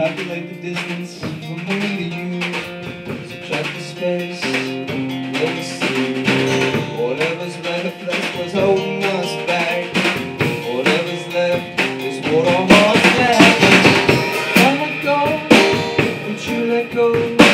Calculate the distance from me to you. Subtract the space, let us see. Whatever's manifest was holding us back. Whatever's left is what our hearts lack. I let go, but you let go.